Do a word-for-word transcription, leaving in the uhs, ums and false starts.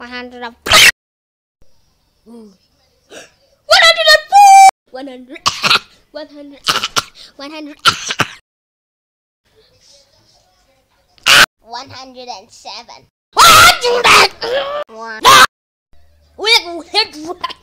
one hundred and one hundred and four. one hundred. one hundred. one hundred. one hundred and seven. one hundred and one.